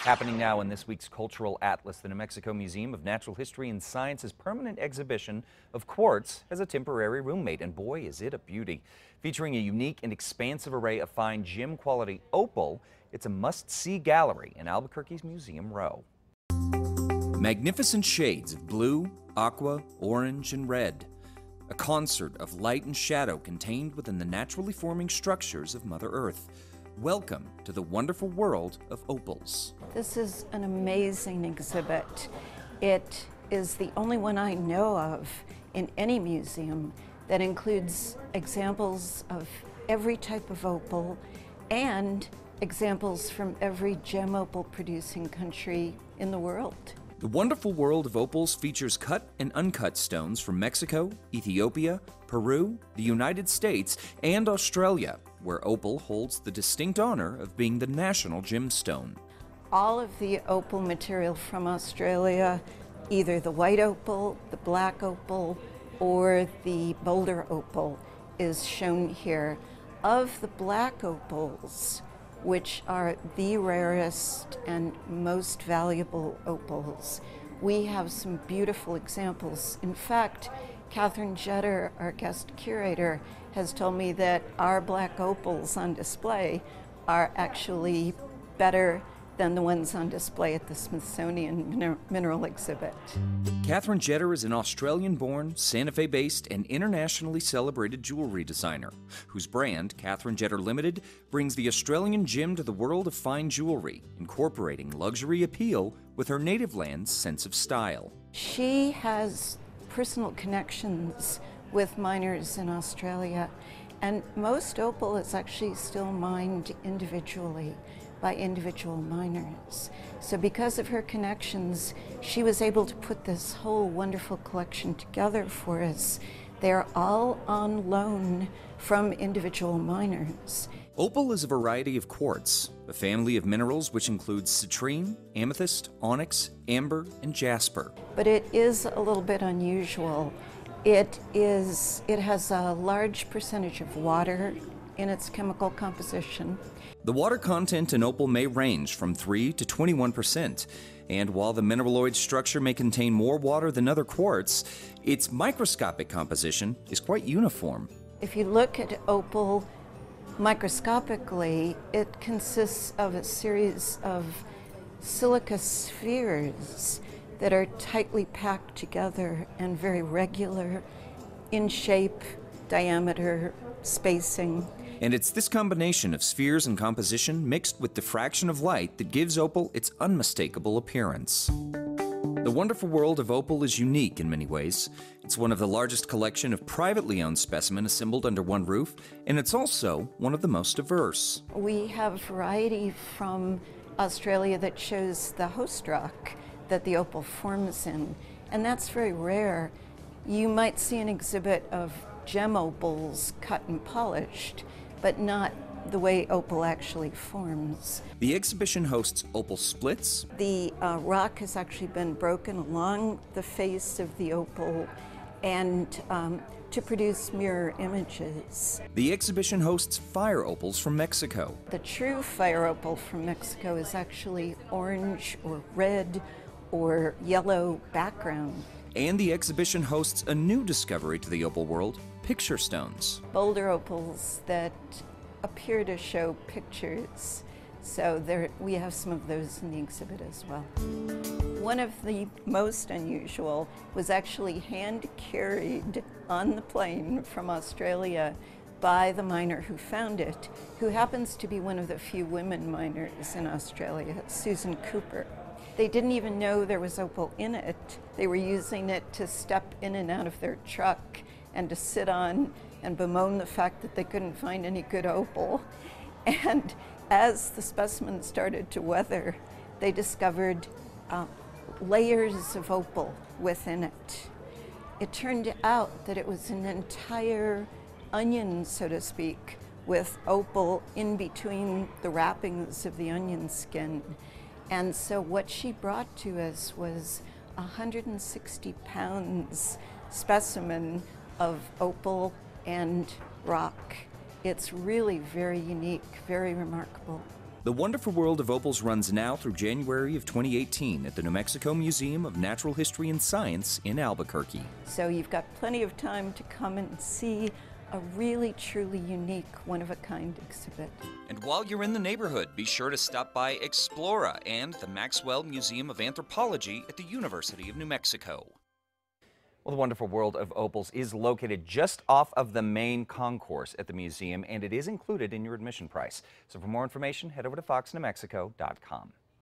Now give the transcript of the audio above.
Happening now in this week's Cultural Atlas, the New Mexico Museum of Natural History and Science's permanent exhibition of quartz as a temporary roommate, and boy, is it a beauty. Featuring a unique and expansive array of fine gem-quality opal, it's a must-see gallery in Albuquerque's Museum Row. Magnificent shades of blue, aqua, orange, and red. A concert of light and shadow contained within the naturally forming structures of Mother Earth. Welcome to the wonderful world of opals. This is an amazing exhibit. It is the only one I know of in any museum that includes examples of every type of opal and examples from every gem opal producing country in the world. The wonderful world of opals features cut and uncut stones from Mexico, Ethiopia, Peru, the United States, and Australia, where opal holds the distinct honor of being the national gemstone. All of the opal material from Australia, either the white opal, the black opal, or the boulder opal, is shown here. Of the black opals, which are the rarest and most valuable opals, we have some beautiful examples. In fact, Catherine Jetter, our guest curator, has told me that our black opals on display are actually better than the ones on display at the Smithsonian Mineral Exhibit. Catherine Jetter is an Australian-born, Santa Fe-based, and internationally celebrated jewelry designer, whose brand, Catherine Jetter Limited, brings the Australian gem to the world of fine jewelry, incorporating luxury appeal with her native land's sense of style. She has personal connections with miners in Australia, and most opal is actually still mined individually by individual miners. So because of her connections, she was able to put this whole wonderful collection together for us. They're all on loan from individual miners. Opal is a variety of quartz, a family of minerals which includes citrine, amethyst, onyx, amber, and jasper. But it is a little bit unusual. It has a large percentage of water in its chemical composition. The water content in opal may range from 3 to 21%, and while the mineraloid structure may contain more water than other quartz, its microscopic composition is quite uniform. If you look at opal microscopically, it consists of a series of silica spheres that are tightly packed together and very regular in shape, diameter, spacing. And it's this combination of spheres and composition mixed with diffraction of light that gives opal its unmistakable appearance. The wonderful world of opal is unique in many ways. It's one of the largest collection of privately owned specimens assembled under one roof, and it's also one of the most diverse. We have variety from Australia that shows the host rock that the opal forms in, and that's very rare. You might see an exhibit of gem opals cut and polished, but not the way opal actually forms. The exhibition hosts opal splits. The rock has actually been broken along the face of the opal and to produce mirror images. The exhibition hosts fire opals from Mexico. The true fire opal from Mexico is actually orange or red or yellow background. And the exhibition hosts a new discovery to the opal world, picture stones. Boulder opals that appear to show pictures. So we have some of those in the exhibit as well. One of the most unusual was actually hand carried on the plane from Australia by the miner who found it, who happens to be one of the few women miners in Australia, Susan Cooper. They didn't even know there was opal in it. They were using it to step in and out of their truck and to sit on and bemoan the fact that they couldn't find any good opal. And as the specimen started to weather, they discovered layers of opal within it. It turned out that it was an entire onion, so to speak, with opal in between the wrappings of the onion skin. And so what she brought to us was a 160 pounds specimen of opal and rock. It's really very unique, very remarkable. The Wonderful World of Opals runs now through January of 2018 at the New Mexico Museum of Natural History and Science in Albuquerque. So you've got plenty of time to come and see a really truly unique, one-of-a-kind exhibit. And while you're in the neighborhood, be sure to stop by Explora and the Maxwell Museum of Anthropology at the University of New Mexico. Well, the Wonderful World of Opals is located just off of the main concourse at the museum, and it is included in your admission price. So for more information, head over to foxnewmexico.com.